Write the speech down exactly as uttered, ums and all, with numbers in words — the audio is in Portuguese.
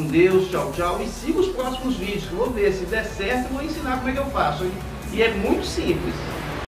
Deus, tchau, tchau. E siga os próximos vídeos, que eu vou ver. Se der certo, eu vou ensinar como é que eu faço. E é muito simples.